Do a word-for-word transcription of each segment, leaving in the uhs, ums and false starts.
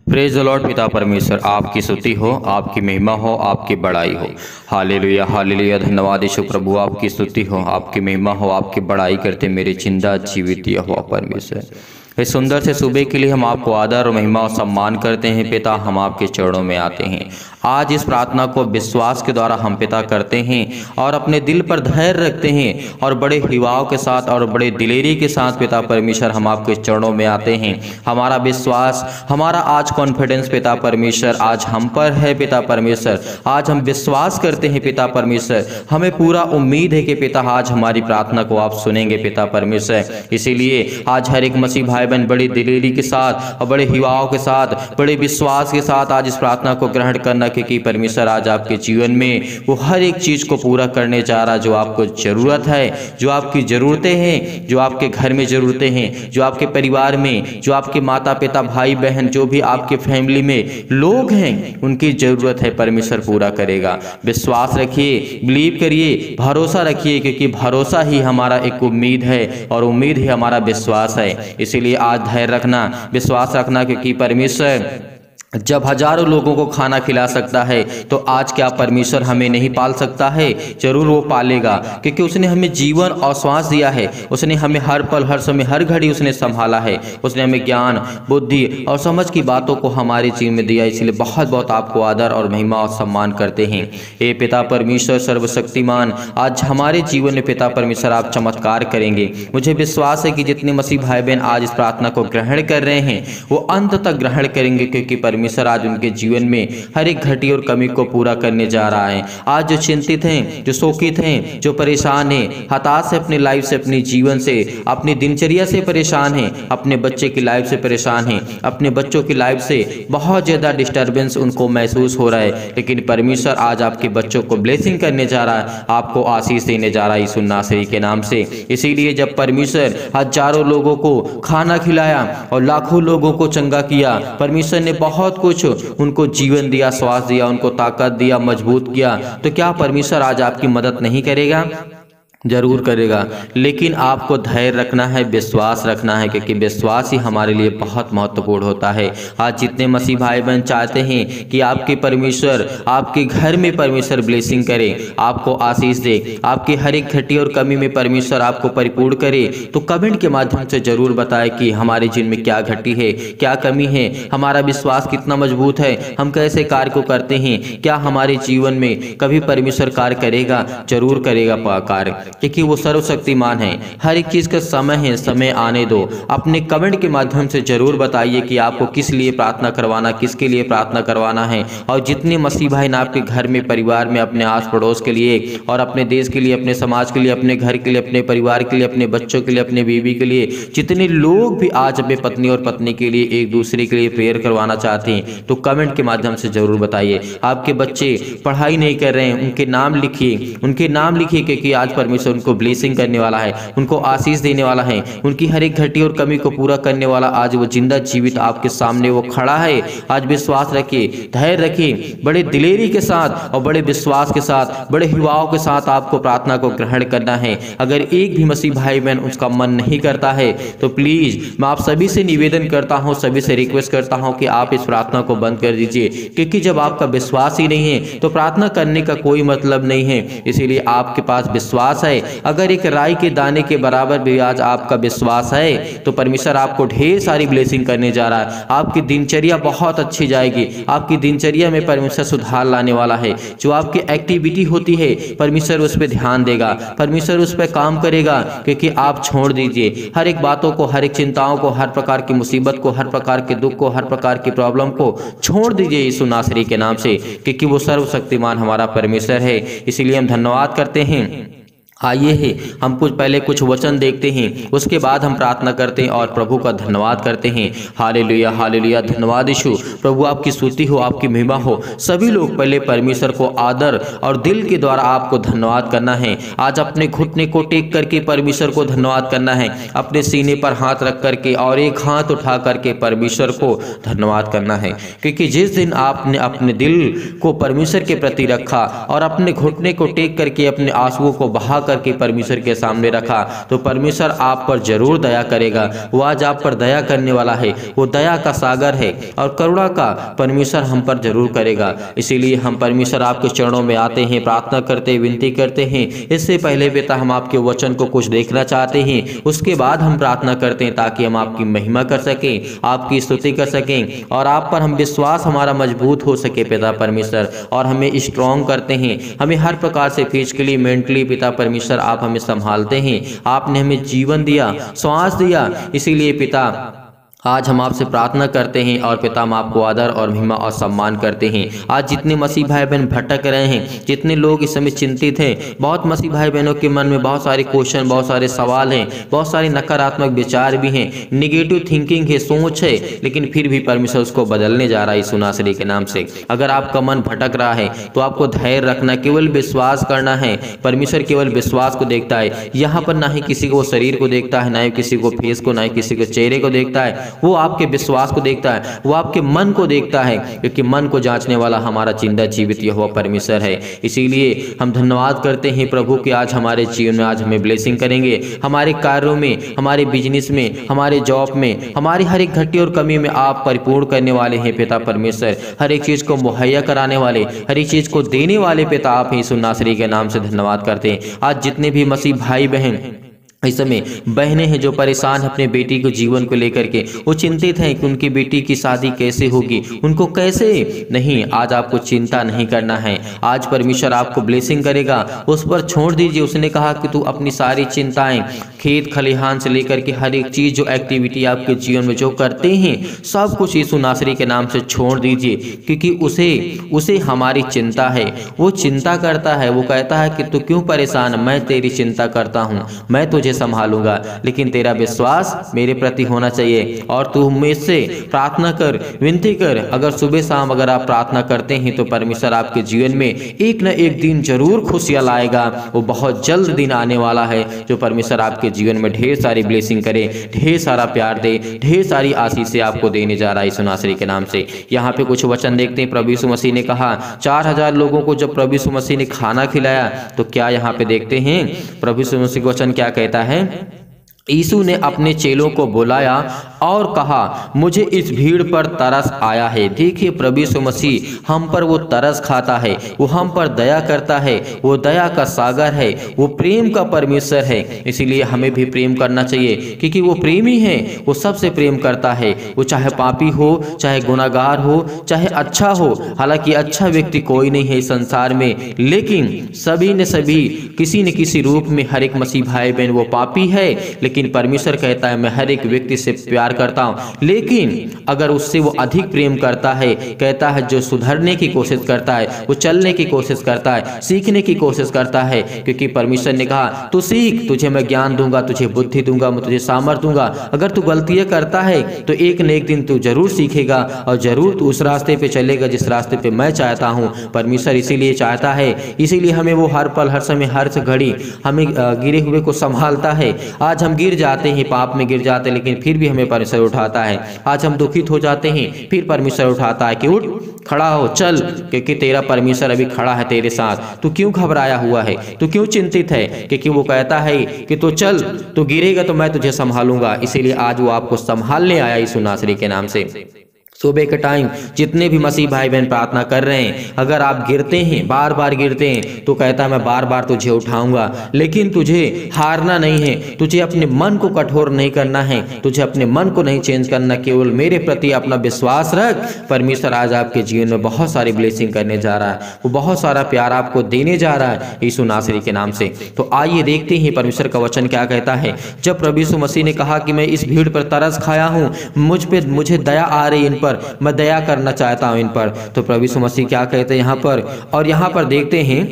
Praise the Lord. पिता परमेश्वर आपकी स्तुति हो, आपकी महिमा हो, आपकी बड़ाई हो। Hallelujah hallelujah. धन्यवाद यीशु प्रभु, आपकी स्तुति हो, आपकी महिमा हो, आपकी बड़ाई करते मेरे जिंदा जीवित यहोवा परमेश्वर। इस सुंदर से सुबह के लिए हम आपको आदर और महिमा और सम्मान करते हैं। पिता, हम आपके चरणों में आते हैं। आज इस प्रार्थना को विश्वास के द्वारा हम पिता करते हैं और अपने दिल पर धैर्य रखते हैं और बड़े हिवाव के साथ और बड़े दिलेरी के साथ पिता परमेश्वर हम आपके चरणों में आते हैं। हमारा विश्वास, हमारा आज कॉन्फिडेंस पिता परमेश्वर आज हम पर है। पिता परमेश्वर, आज हम विश्वास करते हैं पिता परमेश्वर, हमें पूरा उम्मीद है कि पिता आज हमारी प्रार्थना को आप सुनेंगे पिता परमेश्वर। इसीलिए आज हर एक मसीह भाई बहन बड़ी दिलेरी के साथ और बड़े हिवाव के साथ, बड़े विश्वास के साथ आज इस प्रार्थना को ग्रहण करना, क्योंकि परमेश्वर आज आपके जीवन में वो हर एक चीज को पूरा करने जा रहा जो आपको जरूरत है, जो आपकी जरूरतें हैं, जो आपके घर में जरूरतें हैं, जो आपके परिवार में, जो आपके माता पिता भाई बहन, जो भी आपके फैमिली में लोग हैं, उनकी जरूरत है परमेश्वर पूरा करेगा। विश्वास रखिए, बिलीव करिए, भरोसा रखिए, क्योंकि भरोसा ही हमारा एक उम्मीद है और उम्मीद ही हमारा विश्वास है। इसीलिए आज धैर्य रखना, विश्वास रखना, क्योंकि परमेश्वर जब हजारों लोगों को खाना खिला सकता है तो आज क्या परमेश्वर हमें नहीं पाल सकता है? जरूर वो पालेगा, क्योंकि उसने हमें जीवन और श्वास दिया है। उसने हमें हर पल हर समय हर घड़ी उसने संभाला है। उसने हमें ज्ञान, बुद्धि और समझ की बातों को हमारे जीवन में दिया। इसलिए बहुत बहुत आपको आदर और महिमा और सम्मान करते हैं। ये पिता परमेश्वर सर्वशक्तिमान, आज हमारे जीवन में पिता परमेश्वर आप चमत्कार करेंगे। मुझे विश्वास है कि जितने मसीह भाई बहन आज इस प्रार्थना को ग्रहण कर रहे हैं वो अंत तक ग्रहण करेंगे, क्योंकि परमेश्वर आज उनके जीवन में हर एक घटी और कमी को पूरा करने जा रहा है। आज जो चिंतित हैं, जो शोकित हैं, जो परेशान हैं, हताश है अपनी लाइफ से, अपने जीवन से, अपनी दिनचर्या से परेशान हैं, अपने बच्चे की लाइफ से परेशान हैं, अपने बच्चों की लाइफ से बहुत ज्यादा डिस्टर्बेंस उनको महसूस हो रहा है, लेकिन परमेश्वर आज आपके बच्चों को ब्लेसिंग करने जा रहा है, आपको आशीष देने जा रहा है यीशु नासरी के नाम से। इसीलिए जब परमेश्वर हजारों लोगों को खाना खिलाया और लाखों लोगों को चंगा किया, परमेश्वर ने बहुत कुछ उनको जीवन दिया, श्वास दिया, उनको ताकत दिया, मजबूत किया, तो क्या परमेश्वर आज आपकी मदद नहीं करेगा? जरूर करेगा। लेकिन आपको धैर्य रखना है, विश्वास रखना है, क्योंकि विश्वास ही हमारे लिए बहुत महत्वपूर्ण होता है। आज जितने मसीह भाई बहन चाहते हैं कि आपके परमेश्वर आपके घर में परमेश्वर ब्लेसिंग करे, आपको आशीष दे, आपकी हर एक घटी और कमी में परमेश्वर आपको परिपूर्ण करे, तो कमेंट के माध्यम से जरूर बताएं कि हमारे जीवन में क्या घटी है, क्या कमी है, हमारा विश्वास कितना मजबूत है, हम कैसे कार्य को करते हैं, क्या हमारे जीवन में कभी परमेश्वर कार्य करेगा? जरूर करेगा कार्य, क्योंकि वो सर्वशक्तिमान है। हर एक चीज का समय है, समय आने दो। अपने कमेंट के माध्यम से जरूर बताइए कि आपको किस लिए प्रार्थना करवाना, किसके लिए प्रार्थना करवाना है। और जितने मसीह भाई ना आपके घर में, परिवार में, अपने आस पड़ोस के लिए और अपने देश के लिए, अपने समाज के लिए, अपने घर के लिए, अपने परिवार के लिए, अपने बच्चों के लिए, अपने बीवी के लिए, जितने लोग भी आज अपने पत्नी और पत्नी के लिए एक दूसरे के लिए प्रेयर करवाना चाहते हैं, तो कमेंट के माध्यम से जरूर बताइए। आपके बच्चे पढ़ाई नहीं कर रहे हैं, उनके नाम लिखिए, उनके नाम लिखिए, क्योंकि आज परमेश्वर उनको ब्लेसिंग करने वाला है, उनको आशीष देने वाला है, उनकी हर एक घटी और कमी को पूरा करने वाला आज वो जिंदा जीवित आपके सामने वो खड़ा है। आज विश्वास रखिए, धैर्य रखिए, बड़े दिलेरी के साथ और बड़े विश्वास के साथ, बड़े हिवाव के साथ आपको प्रार्थना को ग्रहण करना है। अगर एक भी मसीह भाई बहन उसका मन नहीं करता है तो प्लीज मैं आप सभी से निवेदन करता हूं, सभी से रिक्वेस्ट करता हूं कि आप इस प्रार्थना को बंद कर दीजिए, क्योंकि जब आपका विश्वास ही नहीं है तो प्रार्थना करने का कोई मतलब नहीं है। इसीलिए आपके पास विश्वास है, अगर एक राई के दाने के बराबर भी आज आपका विश्वास है तो परमेश्वर आपको ढेर सारी ब्लेसिंग करने जा रहा है। आपकी दिनचर्या बहुत अच्छी जाएगी, आपकी दिनचर्या में परमेश्वर सुधार लाने वाला है। जो आपकी एक्टिविटी होती है परमेश्वर उस पर ध्यान देगा, परमेश्वर उस पर काम करेगा, क्योंकि आप छोड़ दीजिए हर एक बातों को, हर एक चिंताओं को, हर प्रकार की मुसीबत को, हर प्रकार के दुख को, हर प्रकार की प्रॉब्लम को छोड़ दीजिए यीशु नासरी के नाम से, क्योंकि वो सर्वशक्तिमान हमारा परमेश्वर है। इसीलिए हम धन्यवाद करते हैं। आइए है हम कुछ पहले कुछ वचन देखते हैं, उसके बाद हम प्रार्थना करते हैं और प्रभु का धन्यवाद करते हैं। Hallelujah hallelujah. धन्यवाद यीशु प्रभु, आपकी स्तुति हो, आपकी महिमा हो। सभी लोग पहले परमेश्वर को आदर और दिल के द्वारा आपको धन्यवाद करना है। आज अपने घुटने को टेक करके परमेश्वर को धन्यवाद करना है, अपने सीने पर हाथ रख करके और एक हाथ उठा करके परमेश्वर को धन्यवाद करना है, क्योंकि जिस दिन आपने अपने दिल को परमेश्वर के प्रति रखा और अपने घुटने को टेक करके अपने आंसुओं को बहा करके परमेश्वर के सामने रखा तो परमेश्वर आप पर जरूर दया करेगा। वो आज आप पर दया करने वाला है, वो दया का सागर है और करुणा का परमेश्वर हम पर जरूर करेगा। इसीलिए हम परमेश्वर आपके चरणों में आते हैं, प्रार्थना करते, विनती करते हैं। इससे पहले पिता हम आपके वचन को कुछ देखना चाहते हैं, उसके बाद हम प्रार्थना करते हैं ताकि हम आपकी महिमा कर सकें, आपकी स्तुति कर सकें और आप पर हम विश्वास हमारा मजबूत हो सके पिता परमेश्वर, और हमें स्ट्रॉन्ग करते हैं। हमें हर प्रकार से फिजिकली, मेंटली पिता परमेश्वर आप हमें संभालते हैं। आपने हमें जीवन दिया, श्वास दिया, इसीलिए पिता आज हम आपसे प्रार्थना करते हैं और पिता हम आपको आदर और महिमा और सम्मान करते हैं। आज जितने मसीह भाई बहन भटक रहे हैं, जितने लोग इस समय चिंतित हैं, बहुत मसीह भाई बहनों के मन में बहुत सारे क्वेश्चन, बहुत सारे सवाल हैं, बहुत सारे नकारात्मक विचार भी हैं, निगेटिव थिंकिंग है, सोच है, लेकिन फिर भी परमेश्वर उसको बदलने जा रहा है यीशु नासरी के नाम से। अगर आपका मन भटक रहा है तो आपको धैर्य रखना, केवल विश्वास करना है। परमेश्वर केवल विश्वास को देखता है। यहाँ पर ना ही किसी को शरीर को देखता है, ना ही किसी को फेस को, ना ही किसी को चेहरे को देखता है। वो आपके विश्वास को देखता है, वो आपके मन को देखता है, क्योंकि मन को जांचने वाला हमारा जिंदा जीवित यहोवा परमेश्वर है। इसीलिए हम धन्यवाद करते हैं प्रभु कि आज हमारे जीवन में आज हमें ब्लेसिंग करेंगे, हमारे कार्यों में, हमारे बिजनेस में, हमारे जॉब में, हमारी हर एक घटी और कमी में आप परिपूर्ण करने वाले हैं पिता परमेश्वर। हर एक चीज को मुहैया कराने वाले, हर एक चीज को देने वाले पिता आप यीशु नासरी के नाम से धन्यवाद करते हैं। आज जितने भी मसीह भाई बहन इस समय बहनें हैं जो परेशान हैं अपने बेटी को जीवन को लेकर के, वो चिंतित हैं कि उनकी बेटी की शादी कैसे होगी, उनको कैसे, नहीं, आज आपको चिंता नहीं करना है। आज परमेश्वर आपको ब्लेसिंग करेगा, उस पर छोड़ दीजिए। उसने कहा कि तू अपनी सारी चिंताएं, खेत खलिहान से लेकर के हर एक चीज, जो एक्टिविटी आपके जीवन में जो करते हैं, सब कुछ यीशु नासरी के नाम से छोड़ दीजिए, क्योंकि उसे उसे हमारी चिंता है। वो चिंता करता है, वो कहता है कि तू क्यों परेशान, मैं तेरी चिंता करता हूँ, मैं तुझे संभालूंगा, लेकिन तेरा विश्वास मेरे प्रति होना चाहिए। और तू मुझसे प्रार्थना कर, विनती कर। अगर सुबह शाम अगर आप प्रार्थना करते हैं तो परमेश्वर आपके जीवन में एक न एक दिन जरूर खुशियां लाएगा। वो बहुत जल्द दिन आने वाला है जो परमेश्वर आपके जीवन में ढेर सारी ब्लेसिंग करे, ढेर सारा प्यार दे, ढेर सारी आशीषें आपको देने जा रहा है यीशु नासरी के नाम से। यहाँ पे कुछ वचन देखते हैं। प्रभु यीशु मसीह ने कहा, चार हजार लोगों को जब प्रभु यीशु मसीह ने खाना खिलाया तो क्या यहाँ पे देखते हैं प्रभु यीशु मसीह का वचन क्या कहता है। यीशु ने अपने चेलों को बुलाया और कहा, मुझे इस भीड़ पर तरस आया है। देखिए प्रभु यीशु मसीह हम पर वो तरस खाता है, वो हम पर दया करता है, वो दया का सागर है, वो प्रेम का परमेश्वर है। इसीलिए हमें भी प्रेम करना चाहिए, क्योंकि वो प्रेमी है, वो सबसे प्रेम करता है। वो चाहे पापी हो, चाहे गुनाहगार हो, चाहे अच्छा हो। हालांकि अच्छा व्यक्ति कोई नहीं है इस संसार में, लेकिन सभी ने सभी किसी न किसी रूप में हर एक मसीह भाई बहन वो पापी है, लेकिन परमेश्वर कहता है मैं हर एक व्यक्ति से प्यार करता हूं। लेकिन अगर उससे वो अधिक प्रेम करता है, कहता है जो सुधरने की कोशिश करता है, वो चलने की कोशिश करता है, सीखने की कोशिश करता है, क्योंकि परमेश्वर ने कहा तू सीख, तुझे मैं ज्ञान दूंगा, तुझे बुद्धि दूंगा, मैं तुझे सामर्थ दूंगा। अगर तू गलतियां करता है तो एक न एक दिन तू जरूर सीखेगा और जरूर तू उस रास्ते पे चलेगा जिस रास्ते पे मैं चाहता हूँ। परमेश्वर इसीलिए चाहता है, इसीलिए हमें वो हर पल, हर समय, हर घड़ी हमें गिरे हुए को संभालता है। आज हम गिर जाते हैं, पाप में गिर जाते हैं, लेकिन फिर भी हमें परमेश्वर उठाता है। आज हम दुखित हो जाते हैं, फिर परमेश्वर उठाता है कि उठ, खड़ा हो, चल, क्योंकि तेरा परमेश्वर अभी खड़ा है तेरे साथ। तू क्यों घबराया हुआ है, तू क्यों चिंतित है, क्योंकि वो कहता है कि तू चल, तू गिरेगा तो मैं तुझे संभालूंगा। इसीलिए आज वो आपको संभालने आया यीशु नासरी के नाम से। सुबह के टाइम जितने भी मसीह भाई बहन प्रार्थना कर रहे हैं, अगर आप गिरते हैं, बार बार गिरते हैं, तो कहता है मैं बार बार तुझे उठाऊंगा। लेकिन तुझे हारना नहीं है, तुझे अपने मन को कठोर नहीं करना है, तुझे अपने मन को नहीं चेंज करना, केवल मेरे प्रति अपना विश्वास रख। परमेश्वर आज आपके जीवन में बहुत सारी ब्लेसिंग करने जा रहा है, वो बहुत सारा प्यार आपको देने जा रहा है यीशु नासरी के नाम से। तो आइए देखते हैं परमेश्वर का वचन क्या कहता है। जब प्रभु यीशु मसीह ने कहा कि मैं इस भीड़ पर तरस खाया हूँ, मुझ पे मुझे दया आ रही इन पर, मैं दया करना चाहता हूं इन पर, तो प्रभु यीशु मसीह क्या कहते हैं यहाँ पर, और यहाँ पर देखते हैं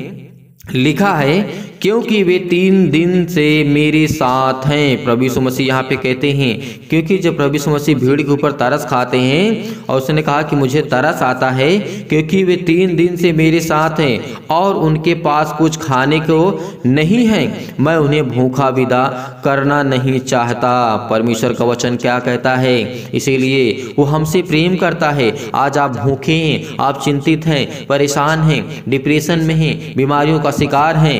लिखा है, क्योंकि वे तीन दिन से मेरे साथ हैं। प्रभु यीशु मसीह यहाँ पे कहते हैं, क्योंकि जब प्रभु यीशु मसीह भीड़ के ऊपर तरस खाते हैं और उसने कहा कि मुझे तरस आता है क्योंकि वे तीन दिन से मेरे साथ हैं और उनके पास कुछ खाने को नहीं है, मैं उन्हें भूखा विदा करना नहीं चाहता। परमेश्वर का वचन क्या कहता है, इसीलिए वो हमसे प्रेम करता है। आज आप भूखे हैं, आप चिंतित हैं, परेशान हैं, डिप्रेशन में हैं, बीमारियों का शिकार हैं, आज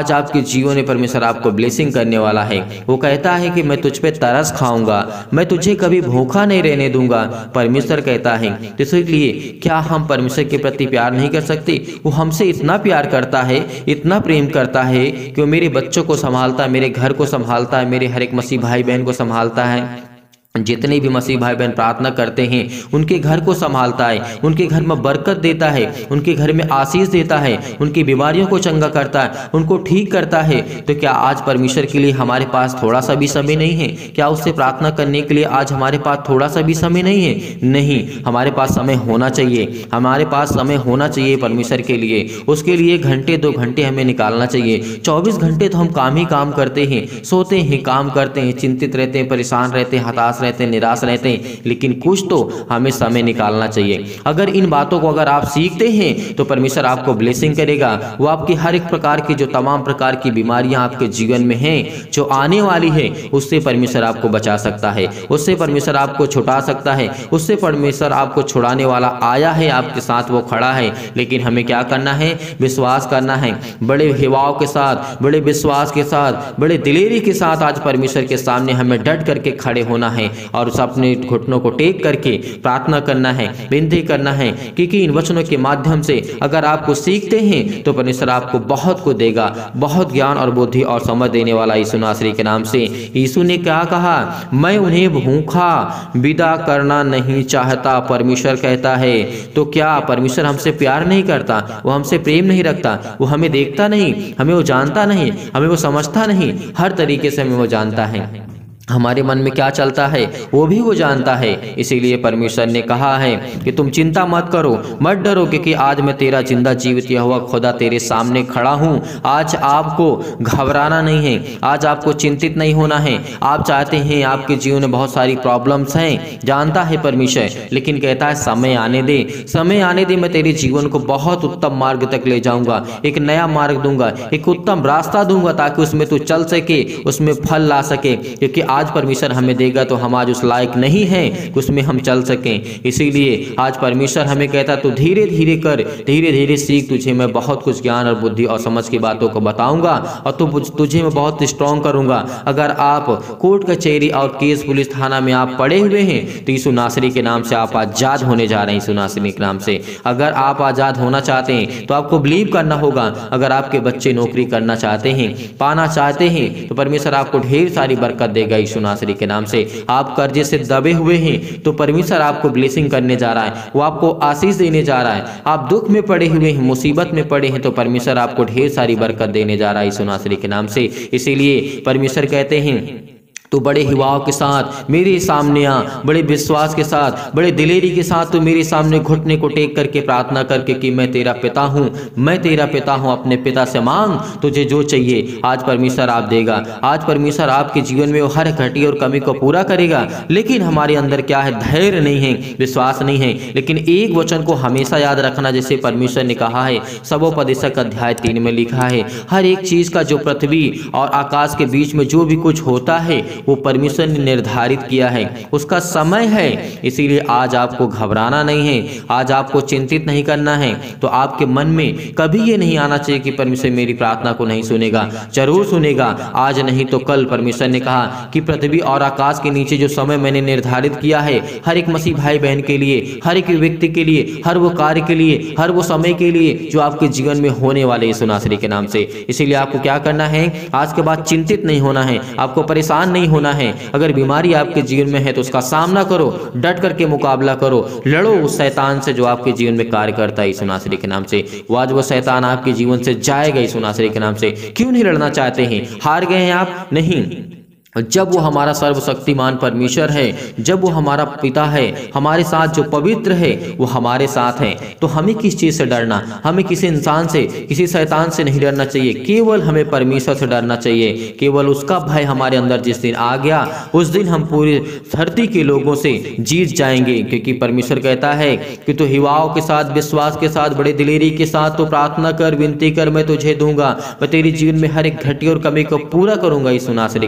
आज आपके जीवन में परमेश्वर आपको ब्लेसिंग करने वाला है। वो कहता है कि मैं तुझ पे तरस खाऊंगा, मैं तुझे कभी भूखा नहीं रहने दूंगा, परमेश्वर कहता है। तो इसलिए क्या हम परमेश्वर के प्रति प्यार नहीं कर सकते? वो हमसे इतना प्यार करता है, इतना प्रेम करता है कि वो मेरे बच्चों को संभालता है, मेरे घर को संभालता है, मेरे हर एक मसीह भाई बहन को संभालता है। जितने भी मसीह भाई बहन प्रार्थना करते हैं उनके घर को संभालता है, उनके घर में बरकत देता है, उनके घर में आशीष देता है, उनकी बीमारियों को चंगा करता है, उनको ठीक करता है। तो क्या आज परमेश्वर के लिए हमारे पास थोड़ा सा भी समय नहीं है? क्या उससे प्रार्थना करने के लिए आज हमारे पास थोड़ा सा भी समय नहीं है? नहीं, हमारे पास समय होना चाहिए, हमारे पास समय होना चाहिए परमेश्वर के लिए। उसके लिए घंटे दो घंटे हमें निकालना चाहिए। चौबीस घंटे तो हम काम ही काम करते हैं, सोते हैं, काम करते हैं, चिंतित रहते हैं, परेशान रहते हैं, हताश रहते हैं, निराश रहते हैं, लेकिन कुछ तो हमें समय निकालना चाहिए। अगर इन बातों को अगर आप सीखते हैं तो परमेश्वर आपको ब्लेसिंग करेगा। वो आपकी हर एक प्रकार की जो तमाम प्रकार की बीमारियां आपके जीवन में हैं, जो आने वाली है, उससे परमेश्वर आपको बचा सकता है, उससे परमेश्वर आपको छुड़ा सकता है, उससे परमेश्वर आपको छुड़ाने वाला आया है, आपके साथ वो खड़ा है। लेकिन हमें क्या करना है? विश्वास करना है, बड़े हिवाव के साथ, बड़े विश्वास के साथ, बड़े दिलेरी के साथ आज परमेश्वर के सामने हमें डट करके खड़े होना है और उस अपने घुटनों को टेक करके प्रार्थना करना है, विनती करना है। क्योंकि इन वचनों के माध्यम से अगर आपको सीखते हैं तो परमेश्वर आपको बहुत को देगा, बहुत ज्ञान और बुद्धि और समझ देने वाला यीशु नासरी के नाम से। यीशु ने क्या कहा? मैं उन्हें भूखा विदा करना नहीं चाहता, परमेश्वर कहता है। तो क्या परमेश्वर हमसे प्यार नहीं करता? वो हमसे प्रेम नहीं रखता? वो हमें देखता नहीं, हमें वो जानता नहीं, हमें वो समझता नहीं? हर तरीके से हमें वो जानता है, हमारे मन में क्या चलता है वो भी वो जानता है। इसीलिए परमेश्वर ने कहा है कि तुम चिंता मत करो, मत डरो, क्योंकि आज मैं तेरा जिंदा जीवित यहोवा खुदा तेरे सामने खड़ा हूँ। आज आपको घबराना नहीं है, आज आपको चिंतित नहीं होना है। आप चाहते हैं, आपके जीवन में बहुत सारी प्रॉब्लम्स हैं, जानता है परमेश्वर, लेकिन कहता है समय आने दे, समय आने दे, मैं तेरे जीवन को बहुत उत्तम मार्ग तक ले जाऊंगा, एक नया मार्ग दूंगा, एक उत्तम रास्ता दूंगा, ताकि उसमें तू चल सके, उसमें फल ला सके। क्योंकि आज परमेश्वर हमें देगा तो हम आज उस लायक नहीं हैं कि उसमें हम चल सकें। इसीलिए आज परमेश्वर हमें कहता तो धीरे धीरे कर, धीरे धीरे सीख, तुझे मैं बहुत कुछ ज्ञान और बुद्धि और समझ की बातों को बताऊंगा और तु, तुझे मैं बहुत स्ट्रॉन्ग करूंगा। अगर आप कोर्ट कचहरी और केस पुलिस थाना में आप पड़े हुए हैं तो यीशु नासरी के नाम से आप आजाद होने जा रहे हैं, यीशु नासरी के नाम से। अगर आप आजाद होना चाहते हैं तो आपको बिलीव करना होगा। अगर आपके बच्चे नौकरी करना चाहते हैं, पाना चाहते हैं, तो परमेश्वर आपको ढेर सारी बरकत देगा यीशु नासरी के नाम से। आप कर्जे से दबे हुए हैं तो परमेश्वर आपको ब्लेसिंग करने जा रहा है, वो आपको आशीष देने जा रहा है। आप दुख में पड़े हुए हैं, मुसीबत में पड़े हैं, तो परमेश्वर आपको ढेर सारी बरकत देने जा रहा है यीशु नासरी के नाम से। इसीलिए परमेश्वर कहते हैं तो बड़े हिवाव के साथ मेरे सामने आ, बड़े विश्वास के साथ, बड़े दिलेरी के साथ तो मेरे सामने घुटने को टेक करके प्रार्थना करके कि मैं तेरा पिता हूँ, मैं तेरा पिता हूँ, अपने पिता से मांग, तुझे जो चाहिए आज परमेश्वर आप देगा। आज परमेश्वर आपके जीवन में वो हर घटी और कमी को पूरा करेगा। लेकिन हमारे अंदर क्या है? धैर्य नहीं है, विश्वास नहीं है। लेकिन एक वचन को हमेशा याद रखना, जैसे परमेश्वर ने कहा है, सबोपदेशक अध्याय तीन में लिखा है, हर एक चीज का जो पृथ्वी और आकाश के बीच में जो भी कुछ होता है वो परमेश्वर ने निर्धारित किया है, उसका समय है। इसीलिए आज आपको घबराना नहीं है, आज आपको चिंतित नहीं करना है। तो आपके मन में कभी ये नहीं आना चाहिए कि परमेश्वर मेरी प्रार्थना को नहीं सुनेगा। जरूर सुनेगा, आज नहीं तो कल। परमेश्वर ने कहा कि पृथ्वी और आकाश के नीचे जो समय मैंने निर्धारित किया है हर एक मसीह भाई बहन के लिए, हर एक व्यक्ति के लिए, हर वो कार्य के लिए, हर वो समय के लिए जो आपके जीवन में होने वाले यीशु नासरी के नाम से। इसीलिए आपको क्या करना है? आज के बाद चिंतित नहीं होना है, आपको परेशान नहीं होना है। अगर बीमारी आपके जीवन में है तो उसका सामना करो, डट करके मुकाबला करो, लड़ो उस शैतान से जो आपके जीवन में कार्य करता है यीशु नासरी के नाम से। वो आज वो शैतान आपके जीवन से जाएगा यीशु नासरी के नाम से। क्यों नहीं लड़ना चाहते हैं? हार गए हैं आप? नहीं, जब वो हमारा सर्वशक्तिमान परमेश्वर है, जब वो हमारा पिता है, हमारे साथ जो पवित्र है वो हमारे साथ है, तो हमें किस चीज से डरना? हमें किसी इंसान से, किसी शैतान से नहीं डरना चाहिए, केवल हमें परमेश्वर से डरना चाहिए। केवल उसका भय हमारे अंदर जिस दिन आ गया उस दिन हम पूरी धरती के लोगों से जीत जाएंगे। क्योंकि परमेश्वर कहता है कि तू हिवाओं के साथ, विश्वास के साथ, बड़े दिलेरी के साथ तो प्रार्थना कर, विनती कर, मैं तुझे दूंगा, मैं तेरे जीवन में हर एक घटी और कमी को पूरा करूंगा यीशु नासरी के नाम से।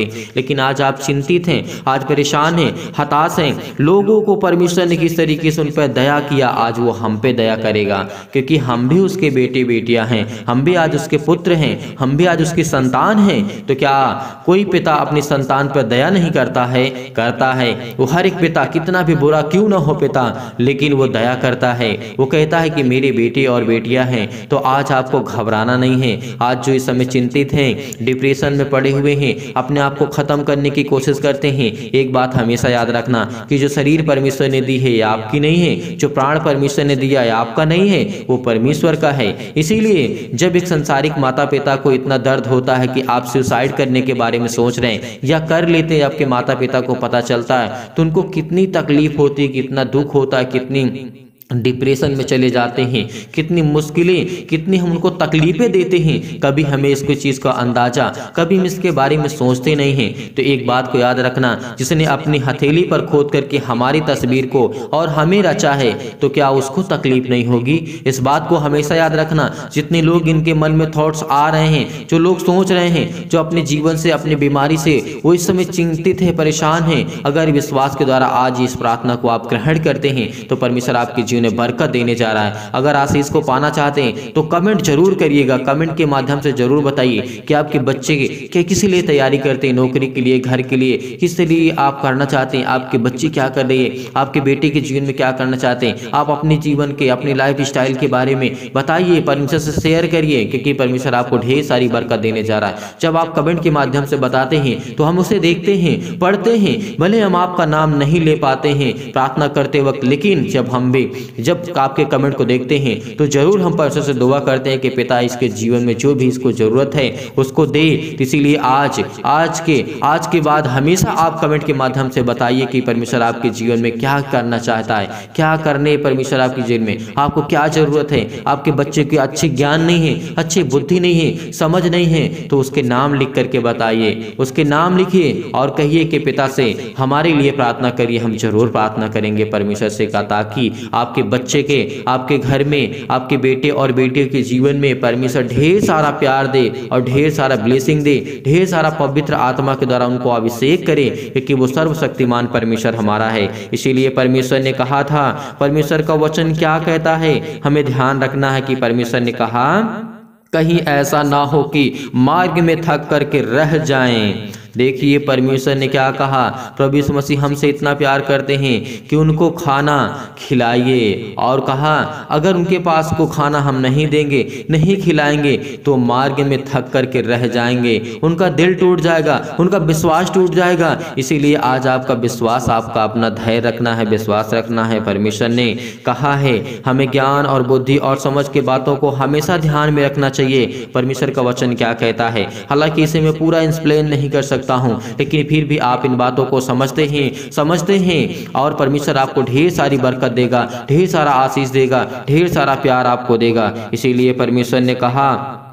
दे। लेकिन आज आप चिंतित हैं, आज परेशान हैं, हताश हैं। लोगों को परमेश्वर ने किस तरीके से उन पर दया किया, आज वो हम पे दया करेगा, क्योंकि हम भी उसके बेटे बेटियां हैं, हम भी आज उसके पुत्र हैं, हम भी आज उसकी संतान हैं। तो क्या कोई पिता अपनी संतान पर दया नहीं करता है? करता है। वो हर एक पिता, कितना भी बुरा क्यों ना हो पिता, लेकिन वो दया करता है। वो कहता है कि मेरे बेटे और बेटियां हैं। तो आज आपको घबराना नहीं है। आज जो इस समय चिंतित हैं, डिप्रेशन में पड़े हुए हैं, अपने आप को खत्म करने की कोशिश करते हैं, एक बात हमेशा याद रखना कि जो शरीर परमेश्वर ने दी है ये आपकी नहीं है, जो प्राण परमेश्वर ने दिया है आपका नहीं है, वो परमेश्वर का है। इसीलिए जब एक संसारिक माता पिता को इतना दर्द होता है कि आप सुसाइड करने के बारे में सोच रहे हैं या कर लेते हैं, आपके माता पिता को पता चलता है तो उनको कितनी तकलीफ होती है, कितना दुख होता है, कितनी डिप्रेशन में चले जाते हैं, कितनी मुश्किलें, कितनी हम उनको तकलीफें देते हैं। कभी हमें इसको चीज़ का अंदाजा, कभी हम इसके बारे में सोचते नहीं हैं। तो एक बात को याद रखना, जिसने अपनी हथेली पर खोद करके हमारी तस्वीर को और हमें रचा है, तो क्या उसको तकलीफ नहीं होगी? इस बात को हमेशा याद रखना। जितने लोग इनके मन में थॉट्स आ रहे हैं, जो लोग सोच रहे हैं, जो अपने जीवन से, अपनी बीमारी से वो इस समय चिंतित है, परेशान हैं, अगर विश्वास के द्वारा आज इस प्रार्थना को आप ग्रहण करते हैं तो परमेश्वर आपके उन्हें बरकत देने जा रहा है। अगर आशीष को पाना चाहते हैं तो कमेंट जरूर करिएगा, कमेंट के माध्यम से जरूर बताइए कि आपके बच्चे के किस लिए तैयारी करते हैं, नौकरी के लिए, घर के लिए, किस लिए आप करना चाहते हैं, आपके बच्चे क्या कर रही है, आपके बेटे के जीवन में क्या करना चाहते हैं, आप अपने जीवन के, अपने लाइफ स्टाइल के बारे में बताइए, परमेश्वर से शेयर करिए, क्योंकि परमेश्वर आपको ढेर सारी बरकत देने जा रहा है। जब आप कमेंट के माध्यम से बताते हैं तो हम उसे देखते हैं, पढ़ते हैं, भले हम आपका नाम नहीं ले पाते हैं प्रार्थना करते वक्त, लेकिन जब हम भी जब आपके कमेंट को देखते हैं तो जरूर हम परमेश्वर से दुआ करते हैं कि पिता इसके जीवन में जो भी इसको जरूरत है उसको दे। इसीलिए आज आज के आज के बाद हमेशा आप कमेंट के माध्यम से बताइए कि परमेश्वर आपके जीवन में क्या करना चाहता है, क्या करने परमेश्वर आपके जीवन में, आपको क्या जरूरत है। आपके बच्चे के अच्छे ज्ञान नहीं है, अच्छी बुद्धि नहीं है, समझ नहीं है, तो उसके नाम लिख करके बताइए, उसके नाम लिखिए और कहिए कि पिता से हमारे लिए प्रार्थना करिए। हम जरूर प्रार्थना करेंगे परमेश्वर से का, ताकि आपके बच्चे के, आपके घर में, आपके बेटे और बेटियों के जीवन में परमेश्वर ढेर सारा प्यार दे और ढेर सारा ब्लेसिंग दे, ढेर सारा पवित्र आत्मा के द्वारा उनको अभिषेक करे, क्योंकि वो सर्वशक्तिमान परमेश्वर हमारा है। इसीलिए परमेश्वर ने कहा था, परमेश्वर का वचन क्या कहता है, हमें ध्यान रखना है कि परमेश्वर ने कहा कहीं ऐसा ना हो कि मार्ग में थक करके रह जाएं। देखिए परमेश्वर ने क्या कहा, प्रभु यीशु मसीह हमसे इतना प्यार करते हैं कि उनको खाना खिलाइए, और कहा अगर उनके पास को खाना हम नहीं देंगे, नहीं खिलाएंगे तो मार्ग में थक करके रह जाएंगे, उनका दिल टूट जाएगा, उनका विश्वास टूट जाएगा। इसीलिए आज आपका विश्वास, आपका अपना धैर्य रखना है, विश्वास रखना है। परमेश्वर ने कहा है हमें ज्ञान और बुद्धि और समझ के बातों को हमेशा ध्यान में रखना चाहिए। परमेश्वर का वचन क्या कहता है, हालांकि इसे मैं पूरा एक्सप्लेन नहीं कर सकता हूं, लेकिन फिर भी आप इन बातों को समझते हैं समझते हैं और परमेश्वर आपको ढेर सारी बरकत देगा, ढेर सारा आशीष देगा, ढेर सारा प्यार आपको देगा। इसीलिए परमेश्वर ने कहा,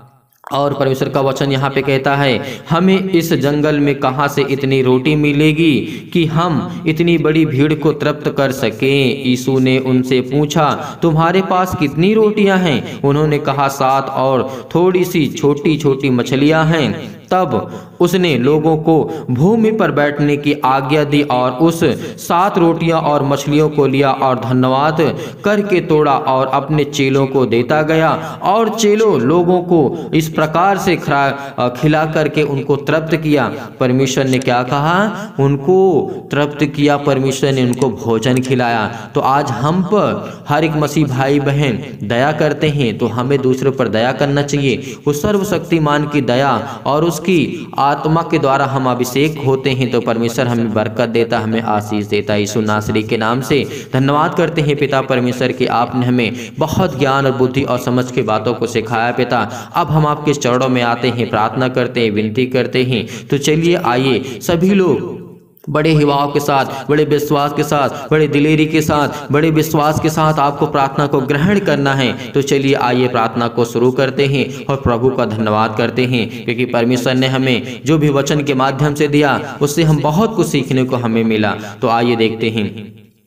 और परमेश्वर का वचन यहाँ पे कहता है हमें इस जंगल में कहाँ से इतनी रोटी मिलेगी कि हम इतनी बड़ी भीड़ को तृप्त कर सकें। यीशु ने उनसे पूछा तुम्हारे पास कितनी रोटियां हैं? उन्होंने कहा सात और थोड़ी सी छोटी छोटी मछलियां हैं। तब उसने लोगों को भूमि पर बैठने की आज्ञा दी और उस सात रोटियां और मछलियों को लिया और धन्यवाद करके तोड़ा और अपने चेलों को देता गया, और चेलों लोगों को इस प्रकार से खिला करके उनको तृप्त किया। परमेश्वर ने क्या कहा? उनको तृप्त किया, परमेश्वर ने उनको भोजन खिलाया। तो आज हम पर हर एक मसीह भाई बहन दया करते हैं तो हमें दूसरों पर दया करना चाहिए। उस सर्वशक्तिमान की दया और उसकी आत्मा के द्वारा हम अभिषेक होते हैं तो परमेश्वर हमें बरकत देता, हमें आशीष देता। यीशु नासरी के नाम से धन्यवाद करते हैं पिता परमेश्वर कि आपने हमें बहुत ज्ञान और बुद्धि और समझ की बातों को सिखाया पिता। अब हम आपके चरणों में आते हैं, प्रार्थना करते हैं, विनती करते हैं। तो चलिए आइए सभी लोग बड़े हिवाव के साथ, बड़े विश्वास के साथ, बड़े दिलेरी के साथ, बड़े विश्वास के साथ आपको प्रार्थना को ग्रहण करना है। तो चलिए आइए प्रार्थना को शुरू करते हैं और प्रभु का धन्यवाद करते हैं, क्योंकि परमेश्वर ने हमें जो भी वचन के माध्यम से दिया उससे हम बहुत कुछ सीखने को हमें मिला। तो आइए देखते हैं।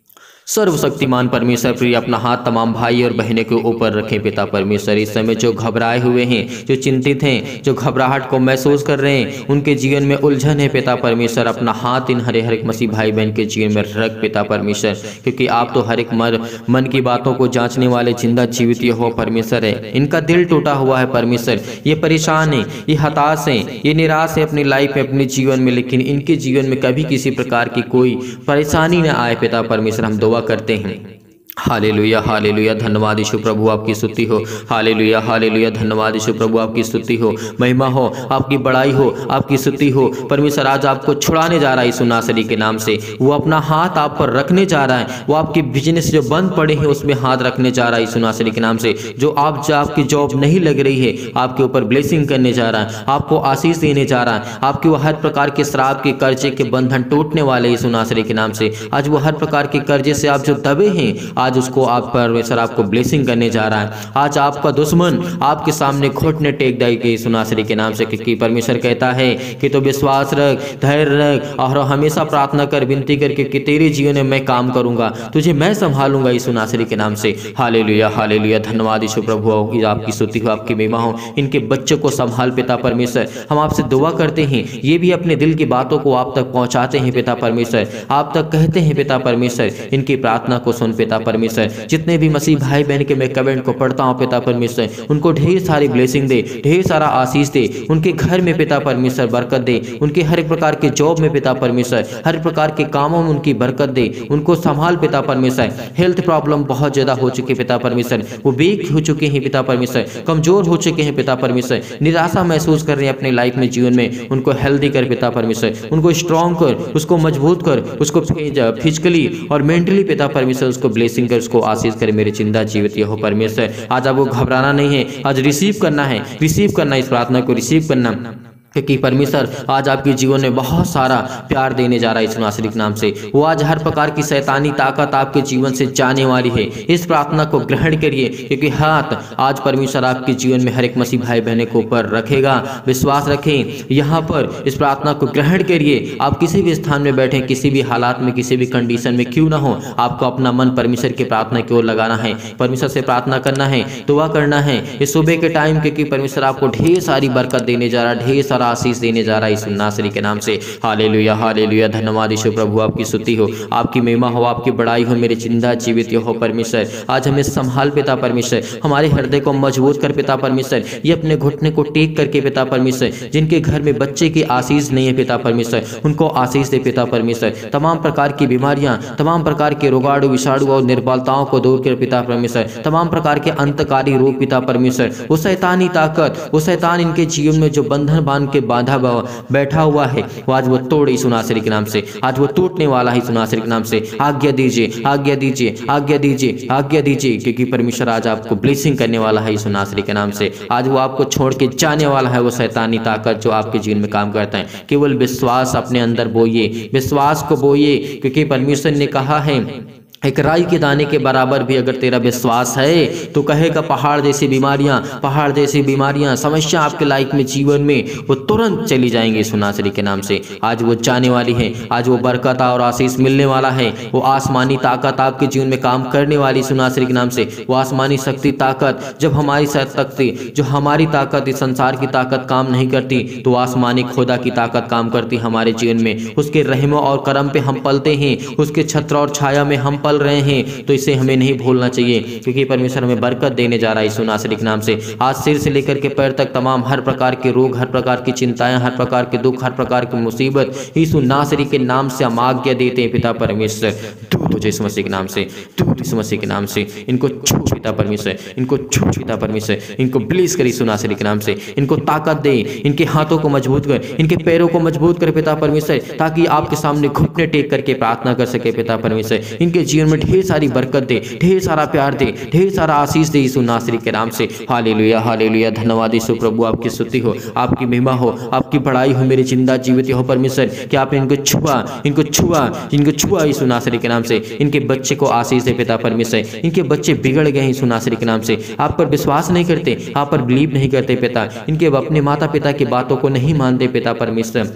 सर्वशक्तिमान परमेश्वर प्रिय अपना हाथ तमाम भाई और बहनों के ऊपर रखें पिता परमेश्वर। इस समय जो घबराए हुए हैं, जो चिंतित हैं, जो घबराहट को महसूस कर रहे हैं, उनके जीवन में उलझन है पिता परमेश्वर, अपना हाथ इन हरे हर एक मसीह भाई बहन के जीवन में रख पिता परमेश्वर, क्योंकि आप तो हर एक मर मन की बातों को जांचने वाले जिंदा जीवित हो परमेश्वर है। इनका दिल टूटा हुआ है परमेश्वर, ये परेशान है, ये हताश है, ये निराश है अपनी लाइफ में, अपने जीवन में, लेकिन इनके जीवन में कभी किसी प्रकार की कोई परेशानी न आए पिता परमेश्वर। हम दुआ करते हैं। हालेलुया हालेलुया, धन्यवाद यीशु प्रभु आपकी स्तुति हो। हालेलुया हालेलुया, धन्यवाद यीशु प्रभु आपकी स्तुति हो, महिमा हो, आपकी बड़ाई हो, आपकी स्तुति हो परमेश्वर। आज आपको छुड़ाने जा रहा है यीशु नासरी के नाम से, वो अपना हाथ आप पर रखने जा रहा है, वो आपकी बिजनेस जो बंद पड़े हैं उसमें हाथ रखने जा रहा है यीशु नासरी के नाम से। जो आप जो आपकी जॉब नहीं लग रही है, आपके ऊपर ब्लेसिंग करने जा रहा है, आपको आशीष देने जा रहा है, आपके वो हर प्रकार के श्राप के कर्जे के बंधन टूटने वाले यीशु नासरी के नाम से। आज वो हर प्रकार के कर्जे से आप जो दबे हैं, आज उसको आप परमेश्वर आपको ब्लेसिंग करने जा रहा है। आज आपका दुश्मन आपके सामने घुटने टेक देगा यीशु नासरी के नाम से, क्योंकि परमेश्वर कहता है कि तो विश्वास रख, धैर्य रख और हमेशा प्रार्थना कर, विनती करके कि तेरे जीवन में मैं काम करूंगा, तुझे मैं संभालूंगा यीशु नासरी के नाम से। हालेलुया हालेलुया, धन्यवाद यीशु प्रभु आपकी स्तुति हो, आपकी महिमा हो। इनके बच्चों को संभाल पिता परमेश्वर। हम आपसे दुआ करते हैं, ये भी अपने दिल की बातों को आप तक पहुंचाते हैं पिता परमेश्वर, आप तक कहते हैं पिता परमेश्वर। इनकी प्रार्थना को सुन पिता परमेश्वर। जितने भी मसीह भाई बहन के मैं कमेंट को पढ़ता हूँ पिता परमेश्वर, उनको ढेर सारी ब्लेसिंग दे, ढेर सारा आशीष दे, उनके घर में पिता परमेश्वर बरकत दे, उनके हर एक प्रकार के जॉब में पिता परमेश्वर, हर प्रकार के कामों में उनकी बरकत दे, उनको संभाल पिता परमेश्वर। हेल्थ प्रॉब्लम बहुत ज्यादा हो चुके पिता परमेश्वर, वो वीक हो चुके हैं पिता परमेश्वर, कमजोर हो चुके हैं पिता परमेश्वर, निराशा महसूस कर रहे हैं अपने लाइफ में, जीवन में। उनको हेल्दी कर पिता परमेश्वर, उनको स्ट्रॉन्ग कर, उसको मजबूत कर, उसको फिजिकली और मेंटली पिता परमेश्वर उसको ब्लेसिंग कर, उसको आशीष करे मेरे जिंदा जीवित हो परमेश्वर। आज आपको घबराना नहीं है, आज रिसीव करना है, रिसीव करना, इस प्रार्थना को रिसीव करना, क्योंकि परमेश्वर आज आपके जीवन में बहुत सारा प्यार देने जा रहा है यीशु नासरी के नाम से। वो आज हर प्रकार की शैतानी ताकत आपके जीवन से जाने वाली है। इस प्रार्थना को ग्रहण करिए, क्योंकि हाथ आज परमेश्वर आपके जीवन में हर एक मसीह भाई बहनों के ऊपर रखेगा। विश्वास रखें, यहाँ पर इस प्रार्थना को ग्रहण करिए। आप किसी भी स्थान में बैठे, किसी भी हालात में, किसी भी कंडीशन में क्यों ना हो, आपको अपना मन परमेश्वर की प्रार्थना की ओर लगाना है, परमेश्वर से प्रार्थना करना है, दुआ करना है इस सुबह के टाइम, क्योंकि परमेश्वर आपको ढेर सारी बरकत देने जा रहा है, ढेर सारा आशीष देने जा रहा है यीशु नासरी के नाम से। हालेलुया हालेलुया, धन्यवाद यीशु प्रभु आपकी स्तुति हो, आपकी महिमा हो, आपकी बड़ाई हो मेरे जिंदा जीवित हो परमेश्वर। आज हमें संभाल पिता परमेश्वर, हमारे हृदय को मजबूत कर पिता परमेश्वर। ये अपने घुटने को टेक करके पिता परमेश्वर, जिनके घर में बच्चे की आशीष नहीं है पिता परमेश्वर, उनको आशीष दे पिता परमेश्वर। तमाम प्रकार की बीमारियां, तमाम प्रकार के रोगाणु विषाणु और निर्बलताओं को दूर कर पिता परमेश्वर। तमाम प्रकार के अंतकारी रोग पिता परमेश्वर, वो शैतानी ताकत, वो शैतान इनके जीवन में जो बंधन बांध के बांधा बैठा हुआ है, वो आज वो तोड़े यीशु नासरी के नाम से। आज वो टूटने वाला है यीशु नासरी के नाम से। आज्ञा दीजिए, आज्ञा दीजिए, आज्ञा दीजिए, आज्ञा दीजिए, क्योंकि परमेश्वर आज आपको ब्लेसिंग करने वाला है यीशु नासरी के नाम से। आज वो आपको छोड़ के जाने वाला है, वो शैतानी ताकत जो आपके जीवन में काम करता है। केवल विश्वास अपने अंदर बोइए, विश्वास को बोइए, क्योंकि परमेश्वर ने कहा है एक राई के दाने के बराबर भी अगर तेरा विश्वास है तो कहेगा पहाड़ जैसी बीमारियां, पहाड़ जैसी बीमारियां, समस्या आपके लाइफ में, जीवन में, वो तुरंत चली जाएंगी यीशु नासरी के नाम से। आज वो जाने वाली है, आज वो बरकत और आशीष मिलने वाला है। वो आसमानी ताकत आपके जीवन में काम करने वाली यीशु नासरी के नाम से। वो आसमानी शक्ति ताकत, जब हमारी शक्ति, जो हमारी ताकत, इस संसार की ताकत काम नहीं करती, तो आसमानी खुदा की ताकत काम करती हमारे जीवन में। उसके रहमो और करम पे हम पलते हैं, उसके छत्र और छाया में हम पल रहे हैं, तो इसे हमें नहीं भूलना चाहिए, क्योंकि परमेश्वर हमें बरकत देने जा रहा है यीशु नासरी के नाम से। आज सिर से लेकर के पैर तक तमाम हर प्रकार के रोग, हर प्रकार की चिंताएं, हर प्रकार के दुख, हर प्रकार की मुसीबत यीशु नासरी के नाम से हम आज्ञा देते हैं पिता परमेश्वर, दूर हो यीशु मसीह के नाम से, दूर यीशु मसीह के नाम से। इनको छू पिता परमेश्वर, इनको छू पिता परमेश्वर, इनको ब्लेस कर यीशु नासरी के नाम से। इनको ताकत दे, इनके हाथों को मजबूत कर, इनके पैरों को मजबूत कर पिता परमेश्वर, ताकि आपके सामने घुटने टेक करके प्रार्थना कर सके पिता परमेश्वर। इनके जीवन में ढेर सारी बरकत दे, ढेर सारा प्यार दे, ढेर सारा आशीष दे यीशु नासरी के नाम से। हालेलुया हालेलुया, धन्यवाद यीशु प्रभु आपकी स्तुति हो, आपकी महिमा हो, आपकी बड़ाई हो मेरे जिंदा जीवित हो परमेश्वर। कि आपने इनको छुआ, इनको छुआ, इनको छुआ यीशु नासरी के नाम से। इनके बच्चे को आशीष दे पिता परमेश्वर। इनके बच्चे बिगड़ गए यीशु नासरी के नाम से, आप पर विश्वास नहीं करते, आप पर बिलीव नहीं करते पिता, इनके अपने माता पिता की बातों को नहीं मानते पिता परमेश्वर।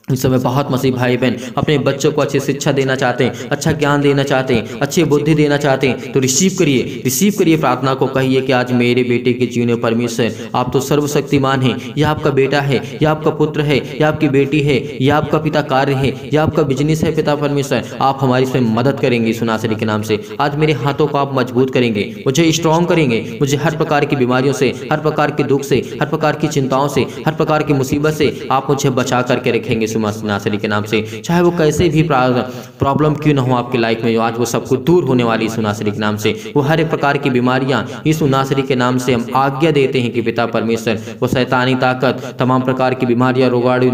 इस समय बहुत मसीह भाई बहन अपने बच्चों को अच्छी शिक्षा देना चाहते हैं, अच्छा ज्ञान देना चाहते हैं, अच्छी बुद्धि देना चाहते हैं, तो रिसीव करिए, रिसीव करिए प्रार्थना को। कहिए कि आज मेरे बेटे के जीवन में परमेश्वर आप तो सर्वशक्तिमान हैं, यह आपका बेटा है, यह आपका पुत्र है, यह आपकी बेटी है, यह आपका पिता कार्य है, यह आपका बिजनेस है पिता परमेश्वर, आप हमारी इसमें मदद करेंगे यीशु नासरी के नाम से। आज मेरे हाथों को आप मजबूत करेंगे, मुझे स्ट्रॉन्ग करेंगे, मुझे हर प्रकार की बीमारियों से, हर प्रकार के दुख से, हर प्रकार की चिंताओं से, हर प्रकार की मुसीबत से आप मुझे बचा करके रखेंगे नासरी के नाम से। चाहे वो कैसे भी प्रॉब्लम क्यों ना हो आपकी लाइफ में, आज वो सबको दूर होने वाली यीशु नासरी के नाम से। वो हर एक प्रकार की बीमारियां यीशु नासरी के नाम से हम आज्ञा देते हैं कि पिता परमेश्वर वो शैतानी ताकत, तमाम प्रकार की बीमारियां, रोगाणु,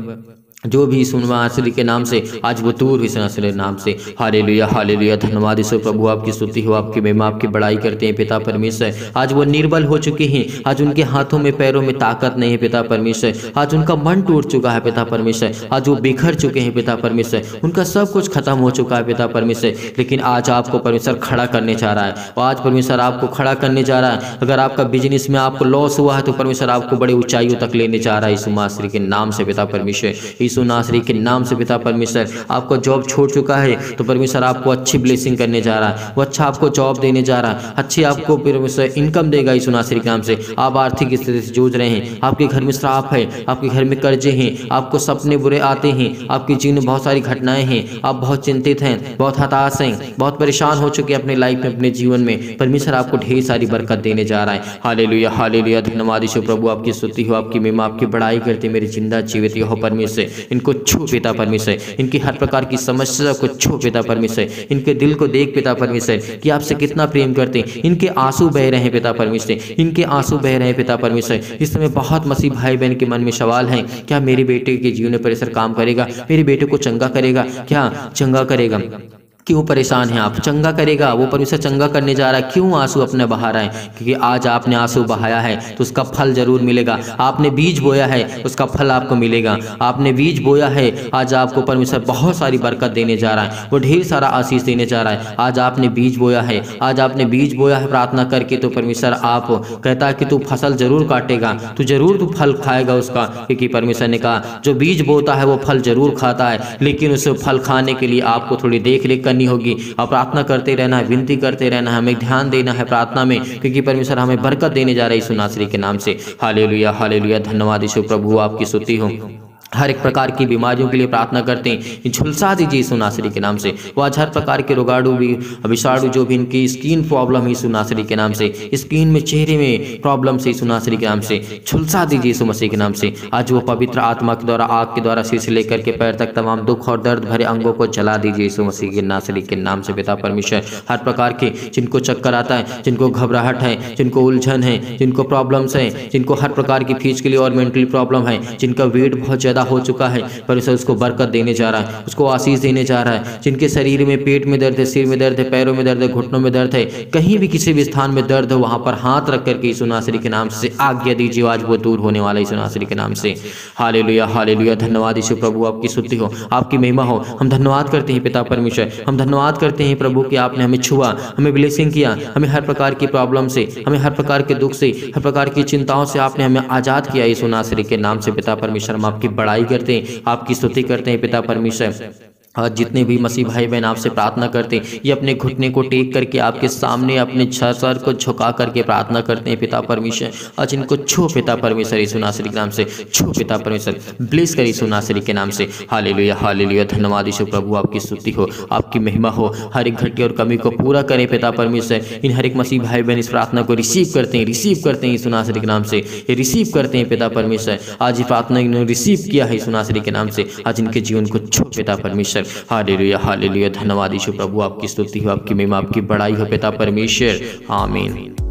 जो भी यीशु नासरी के नाम से आज वो दूर यीशु नासरी के नाम से। हालेलुया हालेलुया, धन्यवाद यीशु प्रभु, आपकी स्तुति हो, आपकी महिमा, आपकी बड़ाई करते हैं पिता परमेश्वर। आज वो निर्बल हो चुके हैं, आज उनके हाथों में पैरों में ताकत नहीं है पिता परमेश्वर, आज उनका मन टूट चुका है पिता परमेश्वर, आज वो बिखर चुके हैं पिता परमेश्वर, उनका सब कुछ खत्म हो चुका है पिता परमेश्वर। लेकिन आज आपको परमेश्वर खड़ा करने जा रहा है, और आज परमेश्वर आपको खड़ा करने जा रहा है। अगर आपका बिजनेस में आपको लॉस हुआ है तो परमेश्वर आपको बड़ी ऊंचाइयों तक लेने जा रहा है यीशु नासरी के नाम से पिता परमेश्वर। यीशु नासरी के नाम से पिता परमेश्वर, आपको जॉब छोड़ चुका है तो परमेश्वर आपको अच्छी ब्लेसिंग करने जा रहा है, वो अच्छा आपको जॉब देने जा रहा है, अच्छी आपको परमेश्वर इनकम देगा यीशु नासरी के नाम से। आप आर्थिक स्थिति से जूझ रहे हैं, आपके घर में श्राप है, आपके घर में कर्जे हैं, आपको सपने बुरे आते हैं, आपके जीवन में बहुत सारी घटनाएं हैं, आप बहुत चिंतित हैं, बहुत हताश हैं, बहुत परेशान हो चुके हैं अपने लाइफ में, अपने जीवन में। परमेश्वर आपको ढेर सारी बरकत देने जा रहा है। हालेलुया हालेलुया, धन्यवाद यीशु प्रभु, आपकी स्तुति हो, आपकी महिमा, आपकी बड़ाई करते मेरे जिंदा जीवित हो परमेश्वर। इनको छू पिता परमेश्वर, इनकी हर प्रकार की समस्या को छू पिता परमेश्वर, इनके दिल को देख पिता परमेश्वर कि आपसे कितना प्रेम करते हैं। इनके आंसू बह रहे हैं पिता परमेश्वर, इनके आंसू बह रहे हैं पिता परमेश्वर। इस समय बहुत मसीह भाई बहन के मन में सवाल है, क्या मेरे बेटे के जीवन में परमेश्वर काम करेगा, मेरे बेटे को चंगा करेगा, क्या चंगा करेगा? क्यों परेशान हैं आप? चंगा करेगा, वो परमेश्वर चंगा करने जा रहा है। क्यों आंसू अपने बहा रहे हैं? क्योंकि आज आपने आंसू बहाया है तो उसका फल जरूर मिलेगा। आपने बीज बोया है उसका फल आपको मिलेगा। आपने बीज बोया है, आज आपको परमेश्वर बहुत सारी बरकत देने जा रहा है, वो ढेर सारा आशीष देने जा रहा है। आज आपने बीज बोया है, आज आपने बीज बोया है प्रार्थना करके, तो परमेश्वर आप कहता है कि तू फसल जरूर काटेगा, तू जरूर तू फल खाएगा उसका। क्योंकि परमेश्वर ने कहा जो बीज बोता है वो फल जरूर खाता है, लेकिन उसे फल खाने के लिए आपको थोड़ी देख रेख करनी होगी और प्रार्थना करते रहना है, विनती करते रहना है, हमें ध्यान देना है प्रार्थना में, क्योंकि परमेश्वर हमें बरकत देने जा रहा है यीशु नासरी के नाम से। हालेलुया हालेलुया, धन्यवाद यीशु प्रभु, आपकी स्तुति हो। हर एक प्रकार की बीमारियों के लिए प्रार्थना करते हैं, झुलसा दीजिए यीशु नासरी के नाम से। वो आज हर प्रकार के रोगाणु भी, विषाणु, जो भी इनकी स्किन प्रॉब्लम है यीशु नासरी के नाम से, स्किन में, चेहरे में प्रॉब्लम से यीशु नासरी के नाम से झुलसा दीजिए यीशु मसीह के नाम से। आज वो पवित्र आत्मा के द्वारा, आग के द्वारा सिर से लेकर के पैर तक तमाम दुख और दर्द भरे अंगों को जला दीजिए यीशु मसीह के नासरी के नाम से पिता परमेश्वर। हर प्रकार के जिनको चक्कर आता है, जिनको घबराहट है, जिनको उलझन है, जिनको प्रॉब्लम्स हैं, जिनको हर प्रकार की फिजिकली और मेंटली प्रॉब्लम है, जिनका वेट बहुत ज़्यादा हो चुका है, परमेश्वर उसको बरकत देने जा रहा है, उसको आशीष देने जा रहा है। जिनके शरीर में पेट में दर्द है, सिर में दर्द है, पैरों में दर्द है, घुटनों में दर्द है, कहीं भी किसी भी स्थान में दर्द हो, वहां पर हाथ रख करके यीशु नासरी के नाम से आज्ञा दीजिए, आज वो दूर होने वाला यीशु नासरी के नाम से। हालेलुया हालेलुया, धन्यवाद यीशु प्रभु, आपकी स्तुति हो, आपकी महिमा हो। हम धन्यवाद करते हैं पिता परमेश्वर, हम धन्यवाद करते हैं प्रभु कि आपने हमें छुआ, हमें ब्लेसिंग किया, हमें हर प्रकार की प्रॉब्लम से, हमें हर प्रकार के दुख से, हर प्रकार की चिंताओं से आपने हमें आजाद किया यीशु नासरी के नाम से पिता परमेश्वर। हम आपकी बड़ाई करते हैं, आपकी स्तुति करते हैं पिता परमेश्वर। आज जितने भी मसीह भाई बहन आपसे प्रार्थना करते हैं, ये अपने घुटने को टेक करके आपके सामने अपने सर को झुका करके प्रार्थना करते हैं पिता परमेश्वर। आज इनको छू पिता परमेश्वर यीशु नासरी के नाम से, छू पिता परमेश्वर, ब्लेस कर यीशु नासरी के नाम से। हालेलुया हालेलुया, धन्यवाद यीशु प्रभु, आपकी स्तुति हो, आपकी महिमा हो। हर एक घटी और कमी को पूरा करें पिता परमेश्वर। इन हर एक मसीह भाई बहन इस प्रार्थना को रिसीव करते हैं, रिसीव करते हैं यीशु नासरी के नाम से, ये रिसीव करते हैं पिता परमेश्वर। आज ये प्रार्थना इन्होंने रिसीव किया है यीशु नासरी के नाम से, आज इनके जीवन को छू पिता परमेश्वर। हालेलुया हालेलुया, धन्यवाद यीशु प्रभु, आपकी स्तुति हो, आपकी महिमा, आपकी बड़ाई हो पिता परमेश्वर। आमीन।